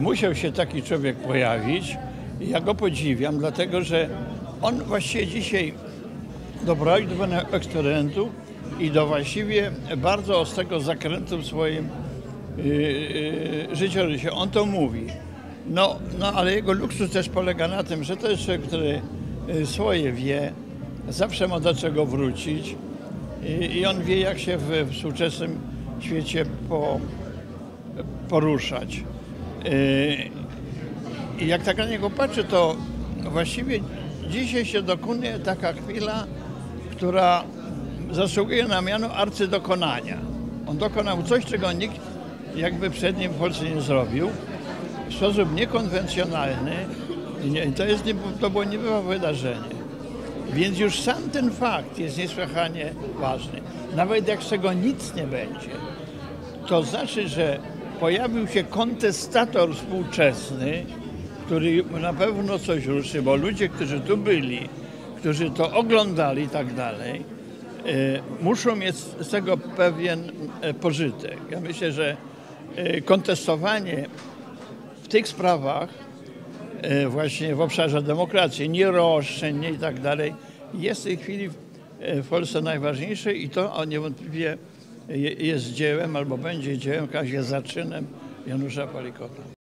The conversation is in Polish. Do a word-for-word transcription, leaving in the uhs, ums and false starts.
musiał się taki człowiek pojawić. Ja go podziwiam, dlatego że on właściwie dzisiaj doprowadził do pewnego eksperymentu i do właściwie bardzo ostrego zakrętu w swoim yy, yy, życiorysie. On to mówi. No, no ale jego luksus też polega na tym, że to jest człowiek, który swoje wie, zawsze ma do czego wrócić i, i on wie, jak się w, w współczesnym świecie po, poruszać. I jak tak na niego patrzę, to właściwie dzisiaj się dokonuje taka chwila, która zasługuje na miano arcydokonania. On dokonał coś, czego nikt jakby przed nim w Polsce nie zrobił, w sposób niekonwencjonalny. To, jest, to było niebywałe wydarzenie. Więc już sam ten fakt jest niesłychanie ważny. Nawet jak z tego nic nie będzie, to znaczy, że pojawił się kontestator współczesny, który na pewno coś ruszy, bo ludzie, którzy tu byli, którzy to oglądali i tak dalej, muszą mieć z tego pewien pożytek. Ja myślę, że kontestowanie w tych sprawach właśnie w obszarze demokracji, nie roszczeń, nie i tak dalej, jest w tej chwili w Polsce najważniejsze i to niewątpliwie jest dziełem albo będzie dziełem, jest zaczynem Janusza Palikota.